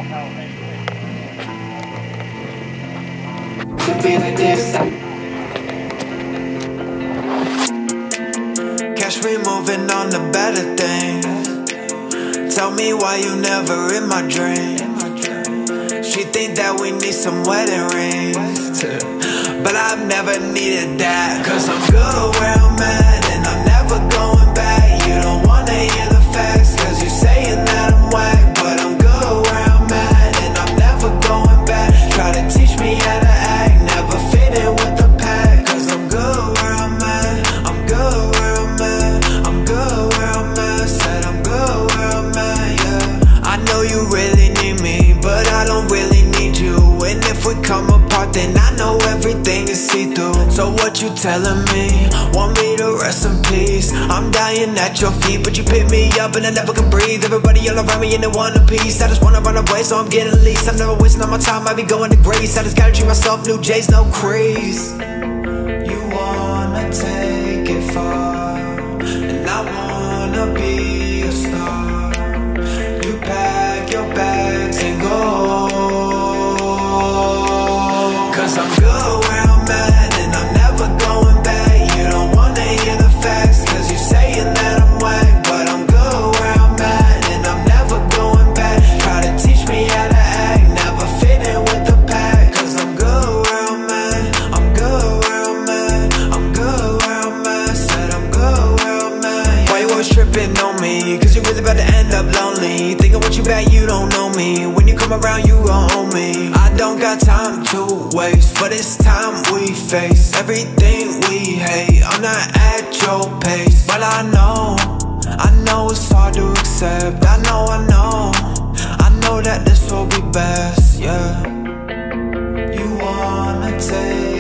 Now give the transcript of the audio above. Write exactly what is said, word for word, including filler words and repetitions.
Could be like this. Catch me moving on to better things. Tell me why you never in my dreams. She think that we need some wedding rings, but I've never needed that. Cause I'm good where I'm at and I'm never going back. You don't wanna hear the facts, cause you saying that I'm whack. But I'm good where I'm at and I'm never going back. Try to teach me how to act, never fit in with the pack. Cause I'm good where I'm at, I'm good where I'm at, I'm good where I'm at. Said I'm good where I'm at, yeah. I know you really need me, but I don't really need you. And if we come apart, then I know everything is see-through. So what you telling me? Want me to rest in peace? I'm dying at your feet, but you pick me up and I never can breathe. Everybody all around me in the one piece. I just wanna run away, so I'm getting least. I'm never wasting all my time, I be going to grace. I just gotta treat myself, new J's, no crease. You wanna take it far, and I wanna be a star. You pack your bags and go. Cause I'm good where I'm at and I'm never going back. You don't wanna hear the facts, cause you saying that I'm whack. But I'm good where I'm at and I'm never going back. Try to teach me how to act, never fit in with the pack. Cause I'm good where I'm at, I'm good where I'm at, I'm good where I'm at. Said I'm good where I'm at. Why you always tripping on me? Cause you really about to end up lonely. Thinking what you bad, you don't know me. When you come around, you gon' own me. I don't got time to waste, but it's time we face everything we hate. I'm not at your pace, but I know, I know it's hard to accept. I know, I know, I know that this will be best, yeah. You wanna take